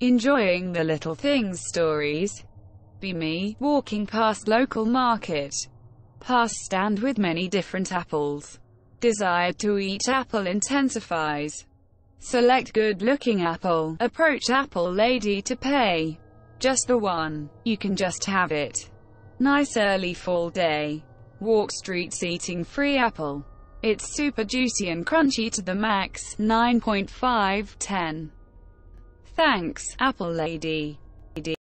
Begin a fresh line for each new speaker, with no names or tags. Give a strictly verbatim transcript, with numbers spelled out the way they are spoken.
Enjoying the little things stories. Be me, walking past local market. Past stand with many different apples. Desire to eat apple intensifies. Select good-looking apple. Approach apple lady to pay. Just the one. You can just have it. Nice early fall day. Walk streets eating free apple. It's super juicy and crunchy to the max. nine point five ten. Thanks, apple lady.